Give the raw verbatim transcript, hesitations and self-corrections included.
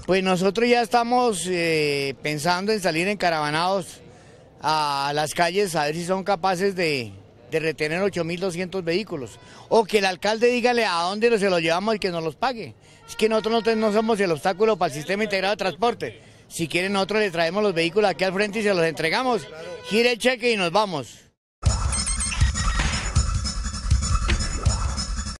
Pues nosotros ya estamos eh, pensando en salir encaravanados a las calles a ver si son capaces de, de retener ocho mil doscientos vehículos. O que el alcalde dígale a dónde se los llevamos y que nos los pague. Es que nosotros no, no somos el obstáculo para el sistema integrado de transporte. Si quieren nosotros le traemos los vehículos aquí al frente y se los entregamos. Gire el cheque y nos vamos.